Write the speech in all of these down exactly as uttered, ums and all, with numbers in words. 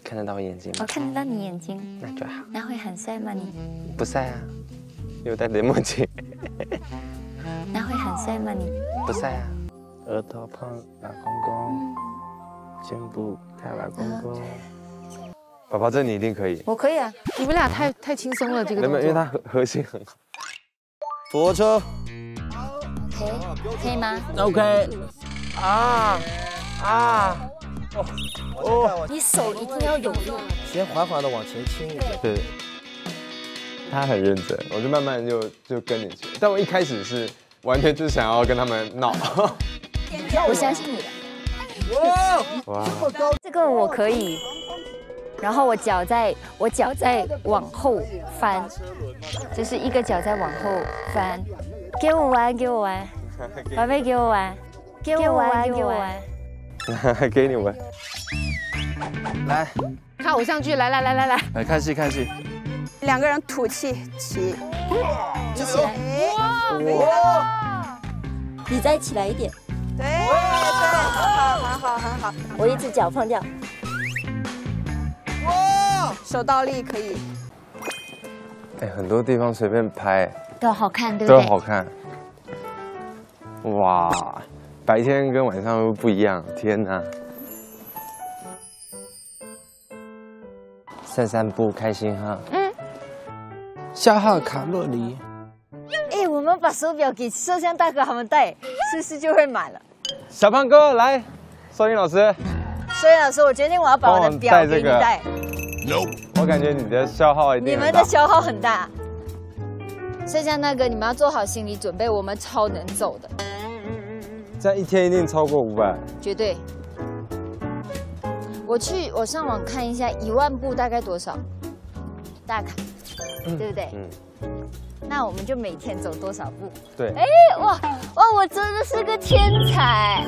看得到我眼睛吗？ 我看得到你眼睛， 那就好。 那会很帅吗你？ 不晒啊，因为我戴着墨镜。 那会很帅吗你？ 不晒啊。额头碰老公公，肩部看老公公。宝宝，这你一定可以。 我可以啊，你们俩太太轻松了，这个动作。 因为它核核心很好。俯卧撑。 OK， 可以吗 ？OK。啊啊！哦哦！你手一定要有力， 先缓缓的往前倾一点。 对。他很认真，我就慢慢就就跟你学。但我一开始是完全就是想要跟他们闹。 我相信你的。 哇！哇！ 这个我可以。然后我脚在，我脚在往后翻，就是一个脚在往后翻。 给我玩，给我玩，宝贝，给我玩，给我玩，给我玩， 给你玩。 来，看偶像剧，来来来来来， 来看戏看戏。 两个人吐气，起， 一起来。哇！你再起来一点。 对对，很好，很好，很好。 我一只脚放掉。 哇！手倒立可以。 哎，很多地方随便拍。 都好看，对不对？ 都好看，哇！白天跟晚上都不一样，天哪！散散步，开心哈。 嗯。 消耗卡路里。 哎，我们把手表给摄像大哥他们戴，是不是就会满了？ 小胖哥来，收音老师。 收音老师，我决定我要把我的表给你戴。 我感觉你的消耗一定。 你们的消耗很大。 摄像大哥，你们要做好心理准备，我们超能走的。 这样一天一定超过五百， 绝对。我去，我上网看一下，一万步大概多少？大卡，嗯、对不对？嗯。那我们就每天走多少步？ 对。 哎，哇哇，我真的是个天才！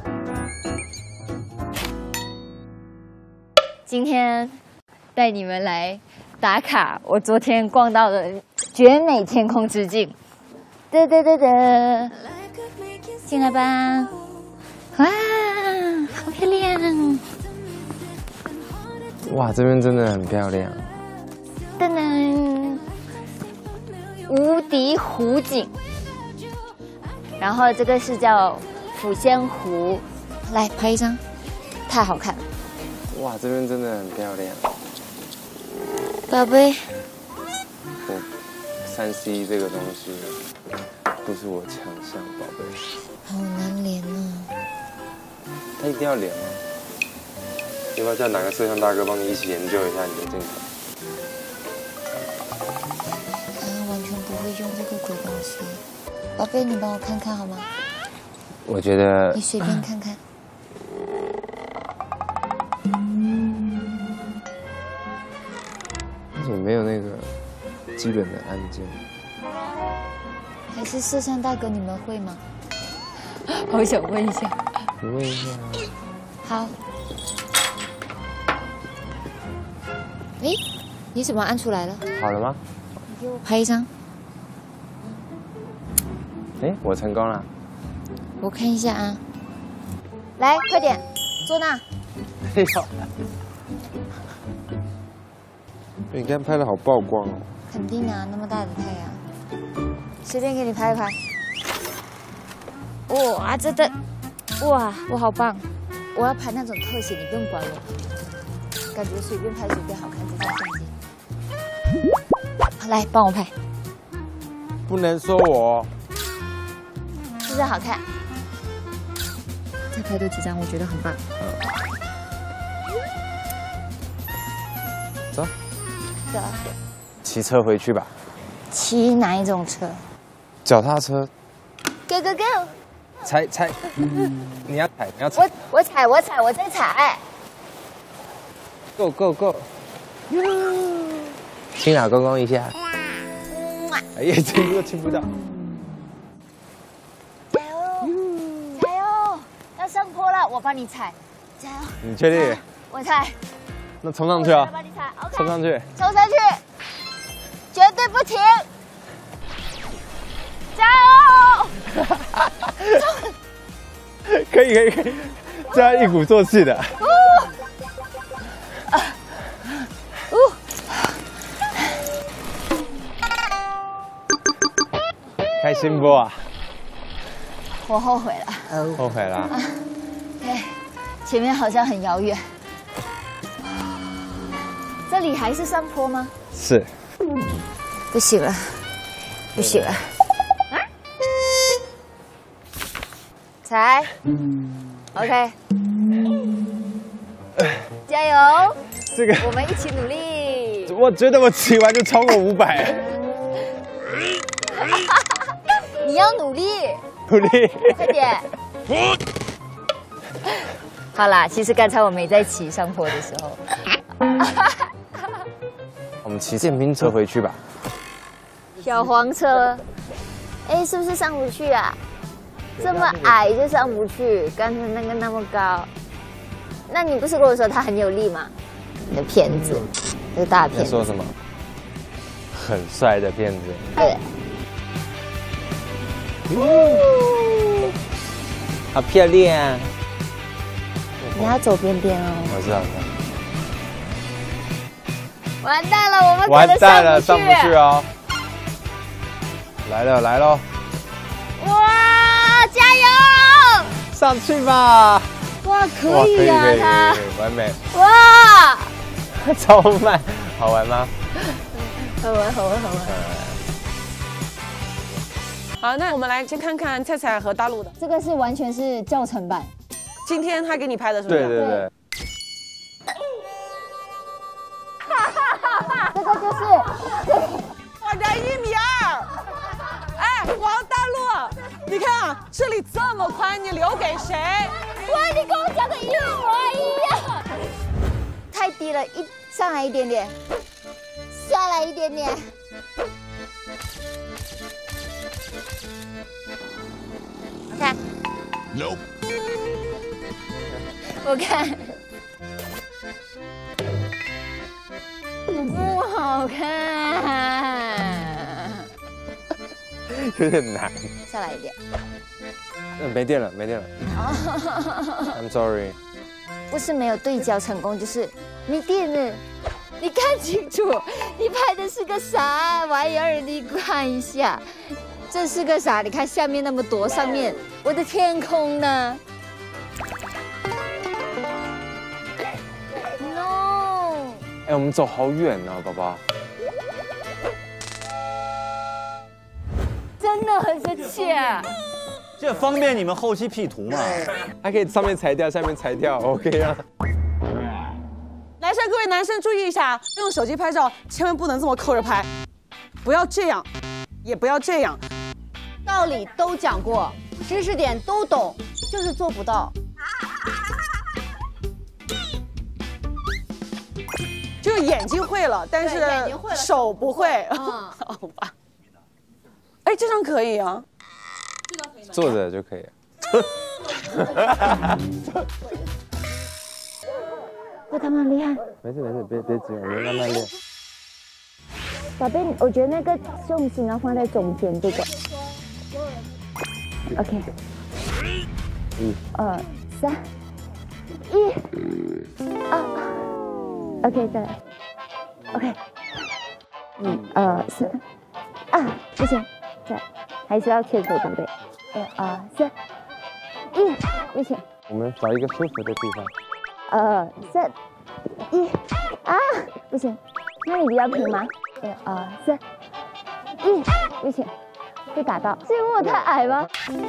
今天带你们来打卡，我昨天逛到的。 绝美天空之镜，哒哒哒哒，进来吧！哇，好漂亮！ 哇，这边真的很漂亮。 噔噔，无敌湖景。然后这个是叫抚仙湖，来拍一张，太好看了。 哇，这边真的很漂亮。 宝贝。 三 C 这个东西不是我强项，宝贝。 好难连哦。 它一定要连吗？要不要叫哪个摄像大哥帮你一起研究一下你的镜头？ 啊，完全不会用这个鬼东西。宝贝，你帮我看看好吗？ 我觉得。 你随便看看。 为什么没有那个？ 基本的按键， 还是摄像大哥，你们会吗？好想问一下。 你问一下。 好。哎，你怎么按出来了？ 好了吗？ 你给我拍一张。 哎，我成功了。 我看一下啊。来，快点，坐那。 哎呦！你刚拍的好曝光哦。 肯定啊，那么大的太阳，随便给你拍一拍。哇，真的，哇，我好棒！我要拍那种特写，你不用管我。感觉随便拍随便好看，这张相机。来，帮我拍。 不能说我。 是不是好看？再拍多几张，我觉得很棒。 走。 走。 骑车回去吧。 骑哪一种车？ 脚踏车。 Go go go！ 踩踩，你要踩，你要踩。 我我踩我踩我在踩。 Go go go！ 亲老公公一下。哎呀，这个亲不到。 加油！加油！要上坡了，我帮你踩。加油！ 你确定？ 我踩。 那冲上去啊！ 我帮你踩 ，OK。 冲上去。 冲上去。 绝对不停！加油！ 可以可以可以，这样一鼓作气的。 哦啊心不啊？ 我后悔了。 后悔了。 对，前面好像很遥远。这里还是上坡吗？ 是。 不行了，不行了。踩。OK。加油！ 这个我们一起努力。 我觉得我骑完就超过五百。 你要努力， 努力， 快点。好啦，其实刚才我没在骑上坡的时候。 我们骑电瓶车回去吧。 小黄车，哎，是不是上不去啊？这么矮就上不去，刚才那个那么高。那你不是跟我说它很有力吗？你的骗子，这个大骗子。 你说什么？很帅的骗子。 对。 好漂亮。 你要走边边哦。 我知道。 完蛋了，我们完蛋了，上不去哦。来了来了。 哇，加油！ 上去吧。 哇，可以呀，它完美。 哇， 超慢，好玩吗？ 好玩，好玩，好玩。 好，那我们来先看看菜菜和大陆的。 这个是完全是教程版。 今天他给你拍的是不是？ 对对对。 这个就是， 我才一米二。哎，王大陆，你看啊，这里这么宽，你留给谁？ 哇，你跟我讲的一模一样。太低了，一上来一点点，下来一点点。我看。No。我看。不好看。 有点难。 下来一点。 嗯，没电了，没电了。I'm sorry。 不是没有对焦成功，就是没电了。你看清楚，你拍的是个啥玩意儿？你看一下，这是个啥？你看下面那么多，上面我的天空呢 ？No。 哎，我们走好远呢，宝宝。 真的很生气啊！ 这方便你们后期 P 图嘛？ 还可以上面裁掉，下面裁掉 ，OK 啊。 男生，各位男生注意一下，用手机拍照千万不能这么扣着拍，不要这样，也不要这样。 道理都讲过，知识点都懂，就是做不到。 就是眼睛会了，但是手不会。嗯，好吧。哎，这张可以啊。 坐着就可以。 这他妈厉害！ 没事没事，别别急，我们慢慢练。 宝贝，我觉得那个重心要放在中间这个。OK。一、二、三、一、二。OK， 再来。OK。一、二、三。啊，不行，再还是要牵手，对不对？一、二、三。一，不行。 我们找一个舒服的地方。 二三一啊，不行，那你比较平吗？一二三一，不行，会打到，是因为我太矮吗？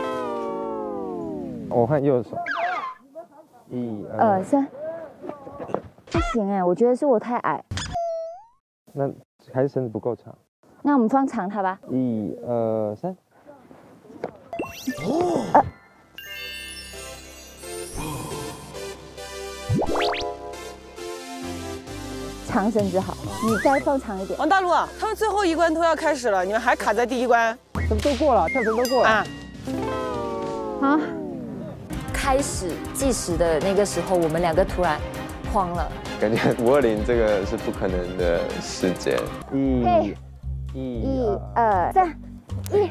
我换右手。一二三，不行哎，我觉得是我太矮。 那还是绳子不够长。 那我们放长它吧。 一二三。 哦。呃长绳子好，你再放长一点。 王大陆啊，他们最后一关都要开始了，你们还卡在第一关？ 怎么都过了，跳绳都过了啊！ 啊！开始计时的那个时候，我们两个突然慌了， 感觉五二零这个是不可能的时间。一、 一、二、三、一、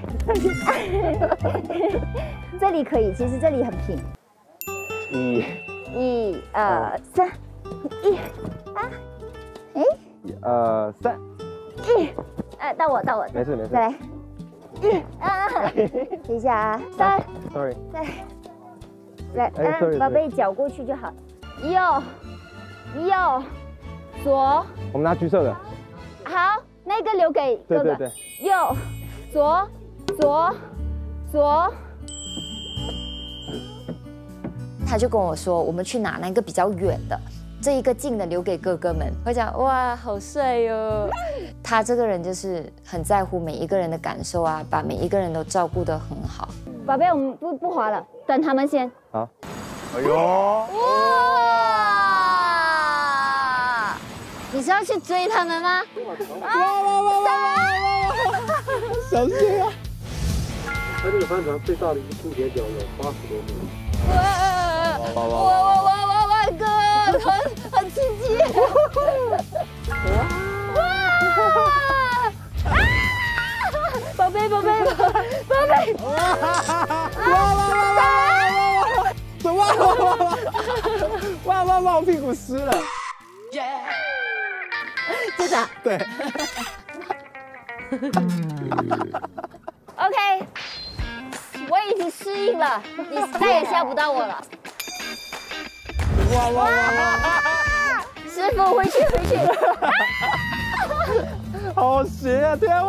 这里可以，其实这里很平。 一、 一、二、三、一、啊。哎， 一二三， 一，呃，到我，到我， 没事没事， 再来， 一啊，等一下啊，三 Sorry， 再来， 哎，sorry， 嗯，宝贝脚过去就好。右右左， 我们拿橘色的。 好，那个留给哥哥。 对对对。 右左左左。他就跟我说，我们去拿那个比较远的。这一个近的留给哥哥们，我讲哇，好帅哟！他这个人就是很在乎每一个人的感受啊，把每一个人都照顾得很好。宝贝，我们不不滑了，等他们先。 好。哎呦！ 哇！你是要去追他们吗？哇哇哇哇哇！ 小心啊！ 它这个帆船最大的一个倾斜角有八十多米。 哇哇哇哇哇哇哇！哥，很很刺激！哇！啊！宝贝，宝贝，宝贝！哇！哇哇哇哇哇！ 哇哇哇哇哇哇！我屁股湿了。 真的？ 对。 OK， 我已经适应了，你再也吓不到我了。哇哇哇！师傅，回去回去！ 好邪啊！天啊！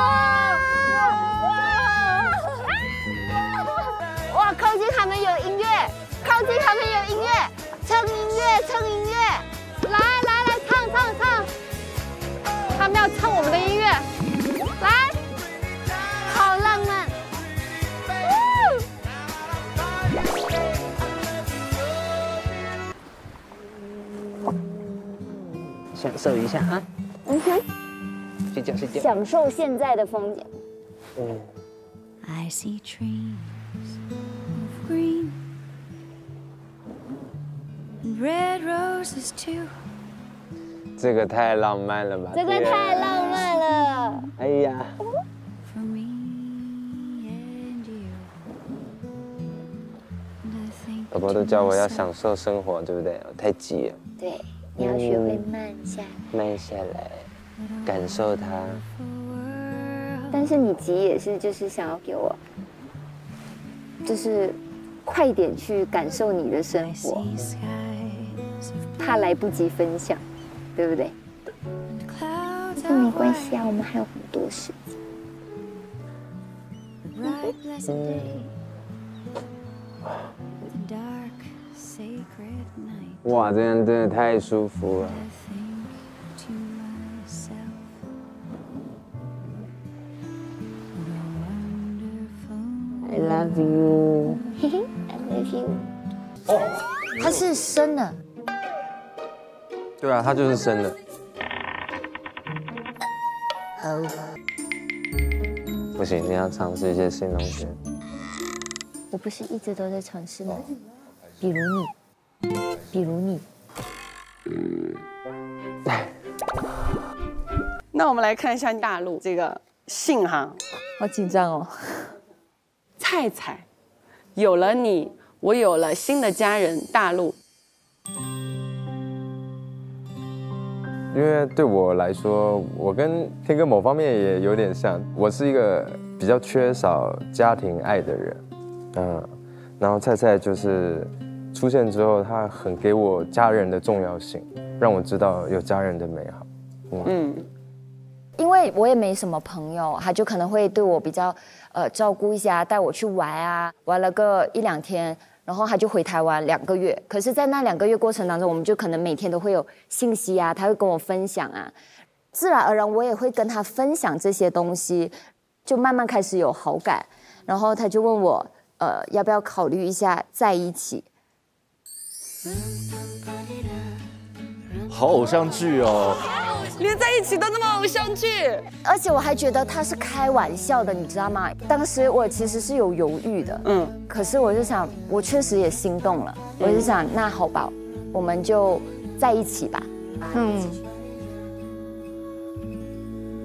哇！靠近他们有音乐，靠近他们有音乐，蹭音乐，蹭音乐！来来来，唱唱唱！他们要唱我们的音乐，来，好浪漫！ 享受一下啊！ 嗯哼， 睡觉睡觉。 享受现在的风景。 嗯。 I see trees of green and red roses too. 这个太浪漫了吧！ 这个太浪漫了。 哎呀。 For me and you. And I think 宝宝都叫我要享受生活，对不对？我太急了。 对。你要学会慢下来， 慢下来，感受它。 但是你急也是，就是想要给我，就是快点去感受你的生活，怕来不及分享，对不对？但没关系啊，我们还有很多时间。 哇，这样真的太舒服了。I love you. I love you. 哦，它是生的。对啊，它就是生的。好。不行，你要尝试一些新东西。我不是一直都在尝试吗？比如你。比如你， 那我们来看一下大陆这个信哈， 好紧张哦。 菜菜，有了你，我有了新的家人大陆。 因为对我来说，我跟天哥某方面也有点像，我是一个比较缺少家庭爱的人，嗯，然后菜菜就是。出现之后，他很给我家人的重要性，让我知道有家人的美好。嗯，嗯因为我也没什么朋友，他就可能会对我比较呃照顾一下，带我去玩啊，玩了个一两天，然后他就回台湾两个月。可是，在那两个月过程当中，我们就可能每天都会有信息啊，他会跟我分享啊，自然而然我也会跟他分享这些东西，就慢慢开始有好感。然后他就问我，呃，要不要考虑一下在一起？ 好偶像剧哦， 连在一起都那么偶像剧， 而且我还觉得他是开玩笑的，你知道吗？当时我其实是有犹豫的，嗯，可是我就想，我确实也心动了，我就想，那好吧，我们就在一起吧，嗯。